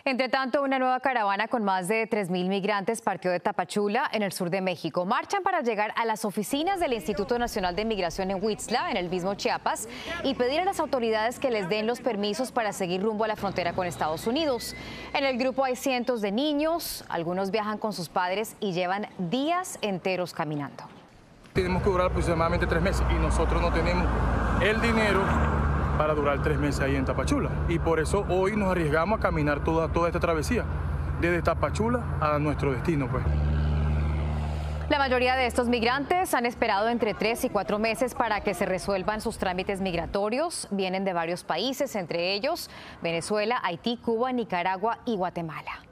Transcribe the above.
Entre tanto, una nueva caravana con más de 3.000 migrantes partió de Tapachula, en el sur de México. Marchan para llegar a las oficinas del Instituto Nacional de Migración en Huixtla, en el mismo Chiapas, y pedir a las autoridades que les den los permisos para seguir rumbo a la frontera con Estados Unidos. En el grupo hay cientos de niños, algunos viajan con sus padres y llevan días enteros caminando. Tenemos que durar aproximadamente 3 meses y nosotros no tenemos el dinero para durar 3 meses ahí en Tapachula. Y por eso hoy nos arriesgamos a caminar toda esta travesía, desde Tapachula a nuestro destino, pues. La mayoría de estos migrantes han esperado entre 3 y 4 meses para que se resuelvan sus trámites migratorios. Vienen de varios países, entre ellos Venezuela, Haití, Cuba, Nicaragua y Guatemala.